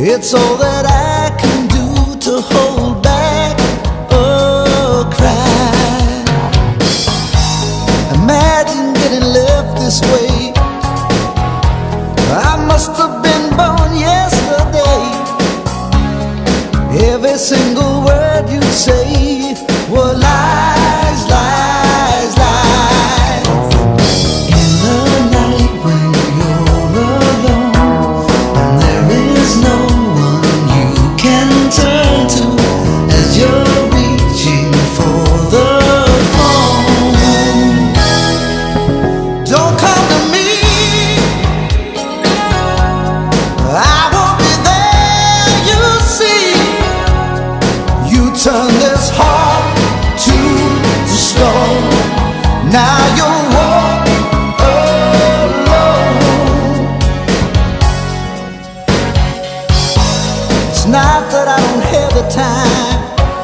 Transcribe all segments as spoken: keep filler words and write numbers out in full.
It's all that I can do to hold back a cry. Imagine getting left this way. I must have been born yesterday. Every single word you say were lies, lies, lies. In the night when you're alone and there is no one you can turn to as you're reaching for the phone, don't come to me. I won't be there, you see. You turn this heart to stone. Now you're walking alone. It's not that I don't have the time.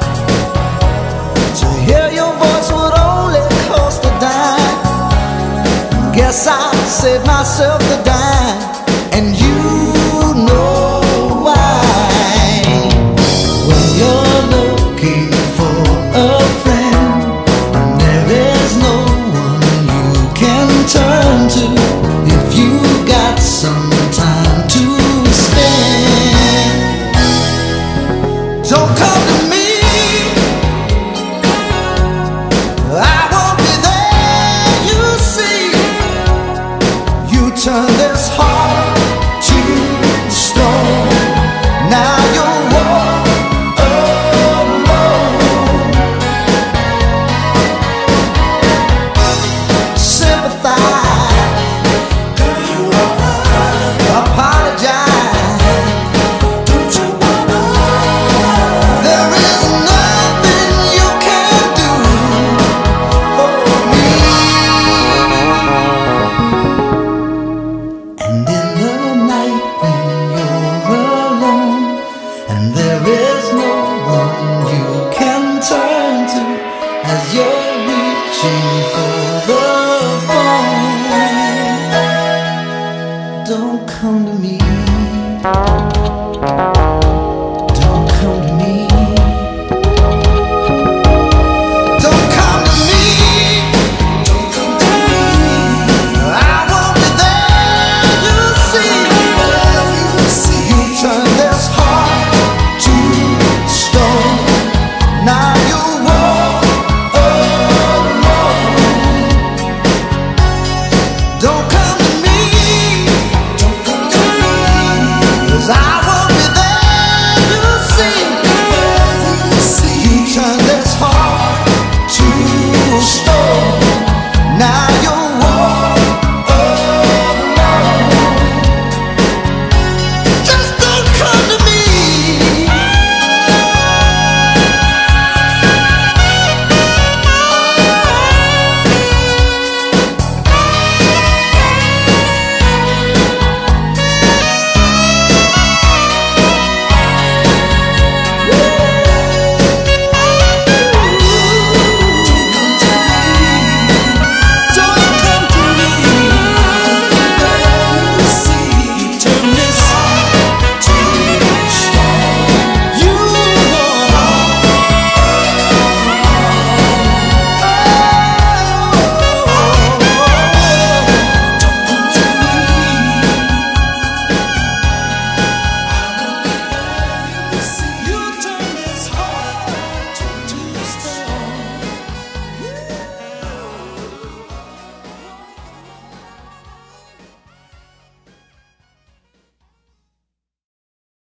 To hear your voice would only cost a dime. Guess I'll save myself the dime, and you know why. When you're looking for a friend and there is no one you can turn to, if you got some time to spend, don't come to me. I won't be there, you see. You turn this heart to stone. Now you're walking alone. Sympathize, apologize. Don't you wanna? There is nothing you can do for me. And in the night when you're alone and there is no one you can turn to as you're reaching for